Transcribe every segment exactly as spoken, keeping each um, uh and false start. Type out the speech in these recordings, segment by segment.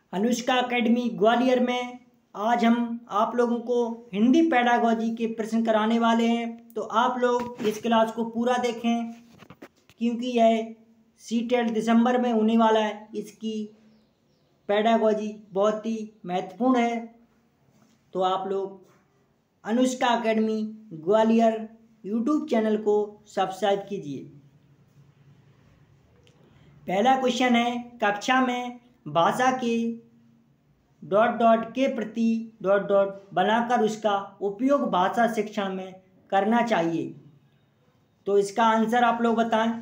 अनुष्का एकेडमी ग्वालियर में आज हम आप लोगों को हिंदी पेडागोजी के प्रश्न कराने वाले हैं। तो आप लोग इस क्लास को पूरा देखें क्योंकि यह सीटेट दिसंबर में होने वाला है। इसकी पेडागोजी बहुत ही महत्वपूर्ण है। तो आप लोग अनुष्का एकेडमी ग्वालियर यूट्यूब चैनल को सब्सक्राइब कीजिए। पहला क्वेश्चन है, कक्षा में भाषा के डॉट डॉट के प्रति डॉट डॉट बनाकर उसका उपयोग भाषा शिक्षण में करना चाहिए। तो इसका आंसर आप लोग बताएं।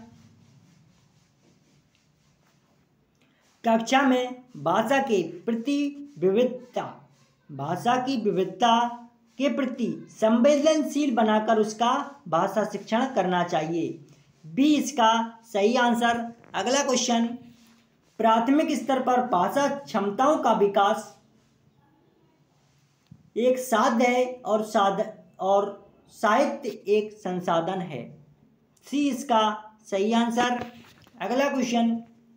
कक्षा में भाषा के प्रति विविधता भाषा की विविधता के प्रति संवेदनशील बनाकर उसका भाषा शिक्षण करना चाहिए। बी इसका सही आंसर। अगला क्वेश्चन, प्राथमिक स्तर पर भाषा क्षमताओं का विकास एक साध्य है और साध और साहित्य एक संसाधन है। सी इसका सही आंसर। अगला क्वेश्चन,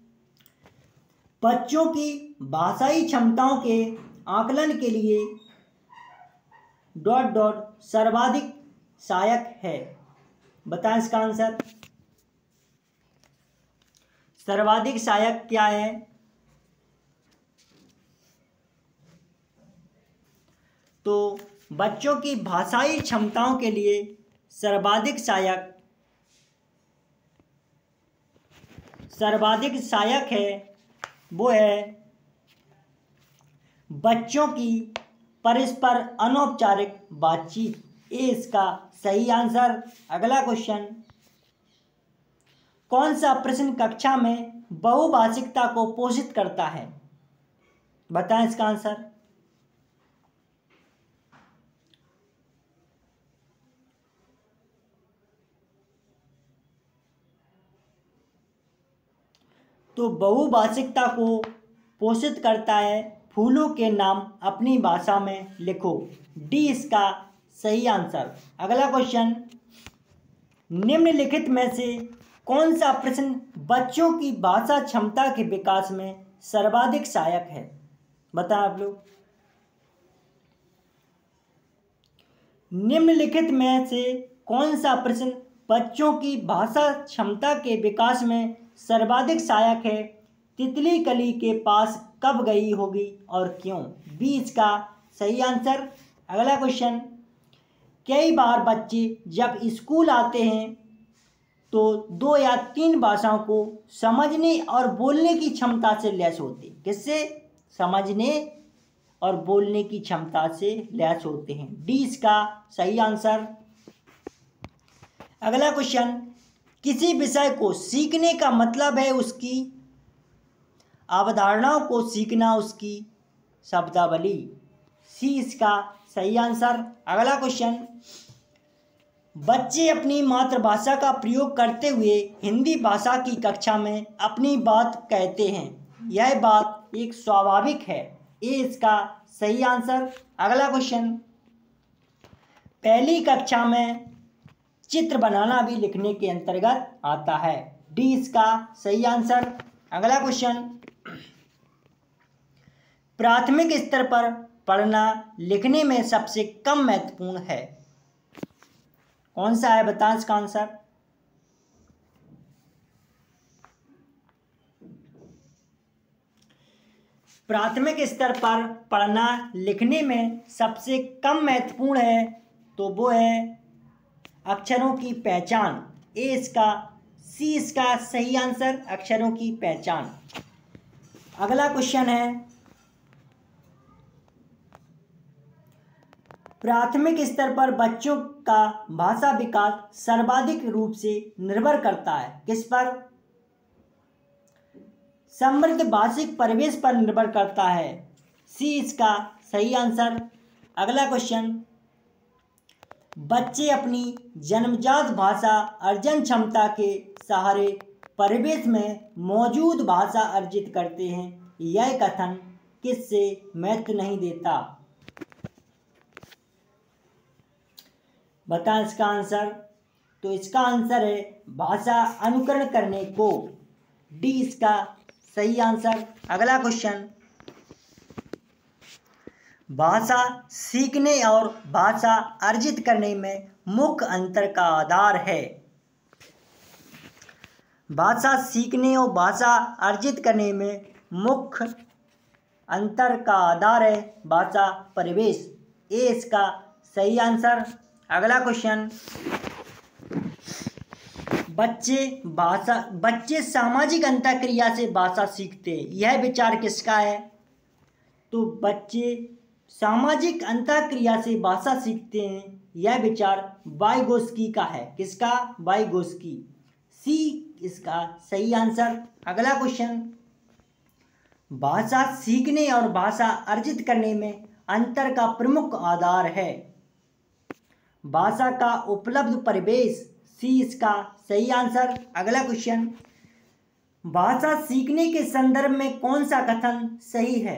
बच्चों की भाषाई क्षमताओं के आकलन के लिए डॉट डॉट सर्वाधिक सहायक है। बताएं इसका आंसर। सर्वाधिक सहायक क्या है? तो बच्चों की भाषाई क्षमताओं के लिए सर्वाधिक सहायक सर्वाधिक सहायक है वो है बच्चों की परस्पर अनौपचारिक बातचीत। ए इसका सही आंसर। अगला क्वेश्चन, कौन सा प्रश्न कक्षा में बहुभाषिकता को पोषित करता है? बताएं इसका आंसर। तो बहुभाषिकता को पोषित करता है फूलों के नाम अपनी भाषा में लिखो। डी इसका सही आंसर। अगला क्वेश्चन, निम्नलिखित में से कौन सा प्रश्न बच्चों की भाषा क्षमता के विकास में सर्वाधिक सहायक है? बताएं आप लोग। निम्नलिखित में से कौन सा प्रश्न बच्चों की भाषा क्षमता के विकास में सर्वाधिक सहायक है? तितली कली के पास कब गई होगी और क्यों? बी इसका सही आंसर। अगला क्वेश्चन, कई बार बच्चे जब स्कूल आते हैं तो दो या तीन भाषाओं को समझने और बोलने की क्षमता से लैस होते हैं। किससे? समझने और बोलने की क्षमता से लैस होते हैं। डी इसका सही आंसर। अगला क्वेश्चन, किसी विषय को सीखने का मतलब है उसकी अवधारणाओं को सीखना, उसकी शब्दावली। सी इसका सही आंसर। अगला क्वेश्चन, बच्चे अपनी मातृभाषा का प्रयोग करते हुए हिंदी भाषा की कक्षा में अपनी बात कहते हैं। यह बात एक स्वाभाविक है। ए इसका सही आंसर। अगला क्वेश्चन, पहली कक्षा में चित्र बनाना भी लिखने के अंतर्गत आता है। डी इसका सही आंसर। अगला क्वेश्चन, प्राथमिक स्तर पर पढ़ना लिखने में सबसे कम महत्वपूर्ण है। कौन सा है? बताएं इसका आंसर। प्राथमिक स्तर पर पढ़ना लिखने में सबसे कम महत्वपूर्ण है तो वो है अक्षरों की पहचान। ए इसका सी इसका सही आंसर। अक्षरों की पहचान। अगला क्वेश्चन है, प्राथमिक स्तर पर बच्चों का भाषा विकास सर्वाधिक रूप से निर्भर करता है किस पर? समृद्ध भाषिक परिवेश पर निर्भर करता है। सी इसका सही आंसर। अगला क्वेश्चन, बच्चे अपनी जन्मजात भाषा अर्जन क्षमता के सहारे परिवेश में मौजूद भाषा अर्जित करते हैं। यह कथन किससे महत्व नहीं देता? बताएं इसका आंसर। तो इसका आंसर है भाषा अनुकरण करने को। डी इसका सही आंसर। अगला क्वेश्चन, भाषा सीखने और भाषा अर्जित करने में मुख्य अंतर का आधार है। भाषा सीखने और भाषा अर्जित करने में मुख्य अंतर का आधार है भाषा परिवेश। ए इसका सही आंसर। अगला क्वेश्चन, बच्चे भाषा बच्चे सामाजिक अंतःक्रिया से भाषा सीखते हैं, यह विचार किसका है? तो बच्चे सामाजिक अंतःक्रिया से भाषा सीखते हैं, यह विचार वाइगोस्की का है। किसका? वाइगोस्की। सी इसका सही आंसर। अगला क्वेश्चन, भाषा सीखने और भाषा अर्जित करने में अंतर का प्रमुख आधार है भाषा का उपलब्ध परिवेश। सी इसका सही आंसर। अगला क्वेश्चन, भाषा सीखने के संदर्भ में कौन सा कथन सही है?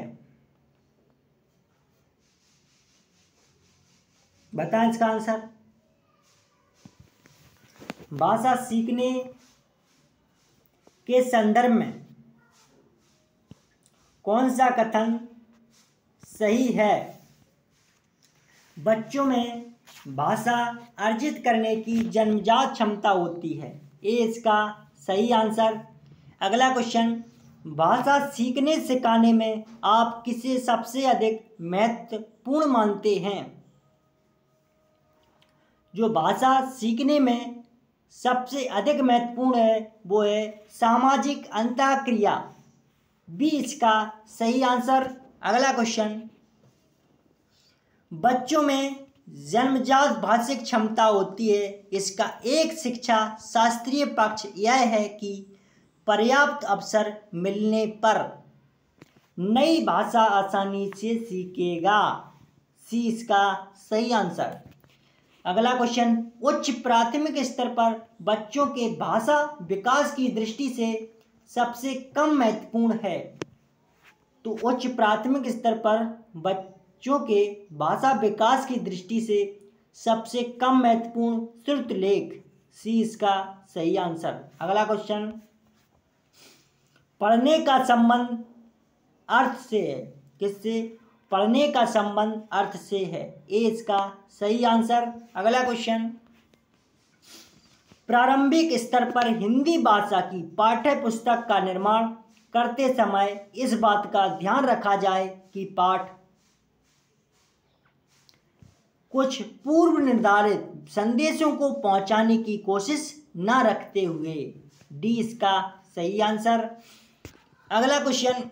बताएं इसका आंसर। भाषा सीखने के संदर्भ में कौन सा कथन सही है? बच्चों में भाषा अर्जित करने की जन्मजात क्षमता होती है। ए इसका सही आंसर। अगला क्वेश्चन, भाषा सीखने सिखाने में आप किसे सबसे अधिक महत्वपूर्ण मानते हैं? जो भाषा सीखने में सबसे अधिक महत्वपूर्ण है वो है सामाजिक अंतःक्रिया। बी इसका सही आंसर। अगला क्वेश्चन, बच्चों में जन्मजात भाषिक क्षमता होती है, इसका एक शिक्षा शास्त्रीय पक्ष यह है कि पर्याप्त अवसर मिलने पर नई भाषा आसानी से सीखेगा। सी इसका सही आंसर। अगला क्वेश्चन, उच्च प्राथमिक स्तर पर बच्चों के भाषा विकास की दृष्टि से सबसे कम महत्वपूर्ण है। तो उच्च प्राथमिक स्तर पर बच्चों के भाषा विकास की दृष्टि से सबसे कम महत्वपूर्ण श्रुतलेख। सी इसका सही आंसर। अगला क्वेश्चन, पढ़ने का संबंध अर्थ से है। किससे? पढ़ने का संबंध अर्थ से है। ए इसका सही आंसर। अगला क्वेश्चन, प्रारंभिक स्तर पर हिंदी भाषा की पाठ्य पुस्तक का निर्माण करते समय इस बात का ध्यान रखा जाए कि पाठ कुछ पूर्व निर्धारित संदेशों को पहुंचाने की कोशिश न रखते हुए। डी इसका सही आंसर। अगला क्वेश्चन,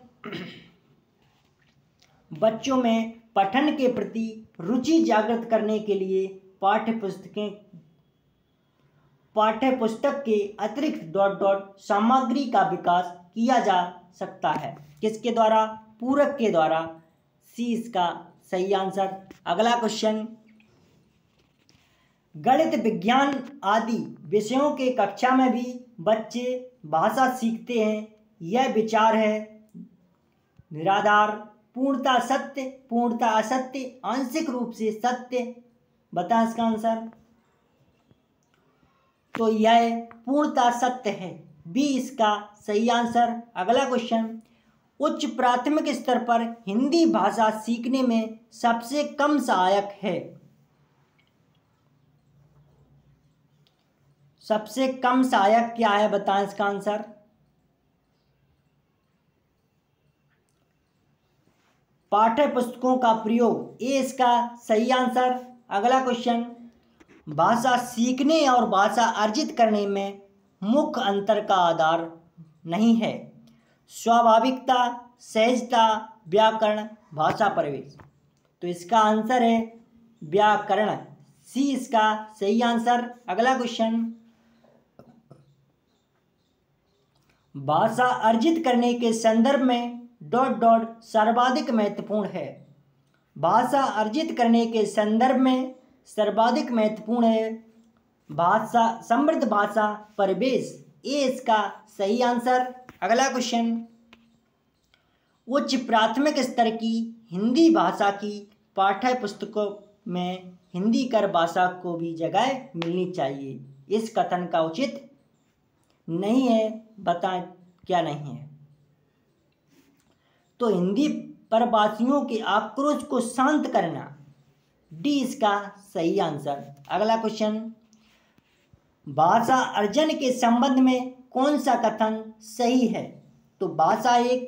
बच्चों में पठन के प्रति रुचि जागृत करने के लिए पाठ्य पुस्तकें पाठ्य पुस्तक के अतिरिक्त डॉट डॉट सामग्री का विकास किया जा सकता है। किसके द्वारा? पूरक के द्वारा। सी इसका सही आंसर। अगला क्वेश्चन, गणित विज्ञान आदि विषयों के कक्षा में भी बच्चे भाषा सीखते हैं, यह विचार है निराधार, पूर्णतः सत्य, पूर्णतः असत्य, आंशिक रूप से सत्य। बता इसका आंसर। तो यह पूर्णतः सत्य है। बी इसका सही आंसर। अगला क्वेश्चन, उच्च प्राथमिक स्तर पर हिंदी भाषा सीखने में सबसे कम सहायक है। सबसे कम सहायक क्या है? बताएं इसका आंसर। पाठ्य पुस्तकों का प्रयोग। ए इसका सही आंसर। अगला क्वेश्चन, भाषा सीखने और भाषा अर्जित करने में मुख्य अंतर का आधार नहीं है स्वाभाविकता, सहजता, व्याकरण, भाषा परिवेश। तो इसका आंसर है व्याकरण। सी इसका सही आंसर। अगला क्वेश्चन, भाषा अर्जित करने के संदर्भ में डॉट डॉट सर्वाधिक महत्वपूर्ण है। भाषा अर्जित करने के संदर्भ में सर्वाधिक महत्वपूर्ण है भाषा समृद्ध भाषा परिवेश। ए इसका सही आंसर। अगला क्वेश्चन, उच्च प्राथमिक स्तर की हिंदी भाषा की पाठ्य पुस्तकों में हिंदी कर भाषा को भी जगह मिलनी चाहिए, इस कथन का उचित नहीं है। बताएं क्या नहीं है? तो हिंदी प्रवासियों के आक्रोश को शांत करना। डी इसका सही आंसर। अगला क्वेश्चन, भाषा अर्जन के संबंध में कौन सा कथन सही है? तो भाषा एक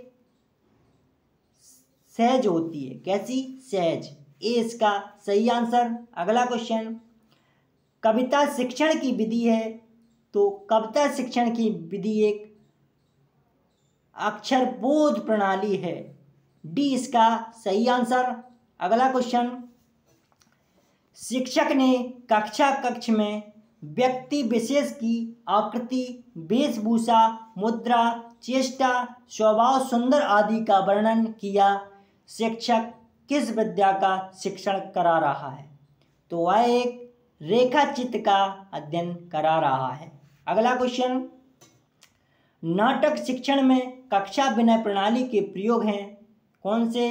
सहज होती है। कैसी? सहज। ए इसका सही आंसर। अगला क्वेश्चन, कविता शिक्षण की विधि है। तो कविता शिक्षण की विधि एक अक्षरबोध प्रणाली है। डी इसका सही आंसर। अगला क्वेश्चन, शिक्षक ने कक्षा कक्ष में व्यक्ति विशेष की आकृति, वेशभूषा, मुद्रा, चेष्टा, स्वभाव सुंदर आदि का वर्णन किया। शिक्षक किस विद्या का शिक्षण करा रहा है? तो वह एक रेखा चित्र का अध्ययन करा रहा है। अगला क्वेश्चन, नाटक शिक्षण में कक्षा विनय प्रणाली के प्रयोग हैं। कौन से?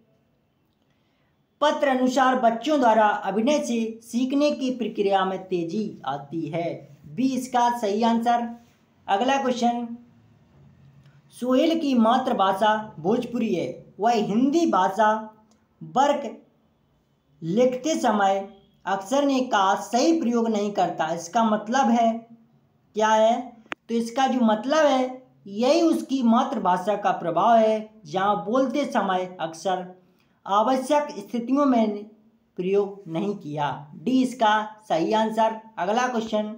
पत्र अनुसार बच्चों द्वारा अभिनय से सीखने की प्रक्रिया में तेजी आती है। बी इसका सही आंसर। अगला क्वेश्चन, सोहेल की मातृभाषा भोजपुरी है, वह हिंदी भाषा वर्ग लिखते समय अक्षर ने का सही प्रयोग नहीं करता। इसका मतलब है क्या है? तो इसका जो मतलब है यही उसकी मातृभाषा का प्रभाव है, जहाँ बोलते समय अक्सर आवश्यक स्थितियों में प्रयोग नहीं किया। डी इसका सही आंसर। अगला क्वेश्चन,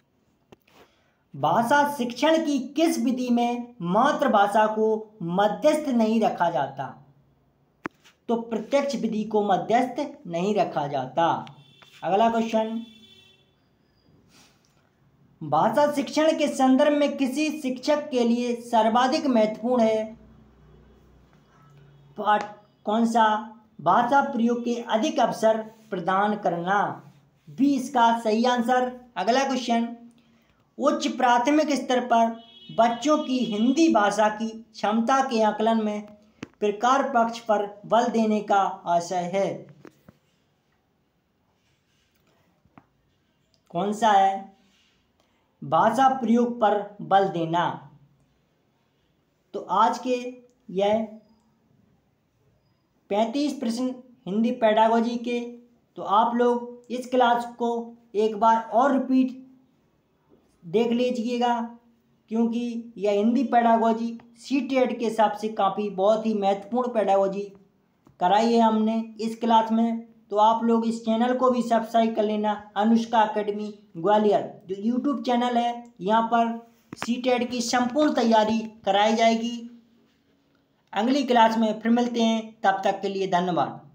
भाषा शिक्षण की किस विधि में मातृभाषा को मध्यस्थ नहीं रखा जाता? तो प्रत्यक्ष विधि को मध्यस्थ नहीं रखा जाता। अगला क्वेश्चन, भाषा शिक्षण के संदर्भ में किसी शिक्षक के लिए सर्वाधिक महत्वपूर्ण है पाठ कौन सा? भाषा प्रयोग के अधिक अवसर प्रदान करना। बी इसका सही आंसर। अगला क्वेश्चन, उच्च प्राथमिक स्तर पर बच्चों की हिंदी भाषा की क्षमता के आकलन में प्रकार पक्ष पर बल देने का आशय है। कौन सा है? भाषा प्रयोग पर बल देना। तो आज के यह पैंतीस प्रश्न हिंदी पेडागोजी के, तो आप लोग इस क्लास को एक बार और रिपीट देख लीजिएगा, क्योंकि यह हिंदी पेडागोजी सी टेट के हिसाब से काफ़ी बहुत ही महत्वपूर्ण पेडागोजी कराई है हमने इस क्लास में। तो आप लोग इस चैनल को भी सब्सक्राइब कर लेना। अनुष्का एकेडमी ग्वालियर जो यूट्यूब चैनल है, यहाँ पर सी टेट की संपूर्ण तैयारी कराई जाएगी। अगली क्लास में फिर मिलते हैं, तब तक के लिए धन्यवाद।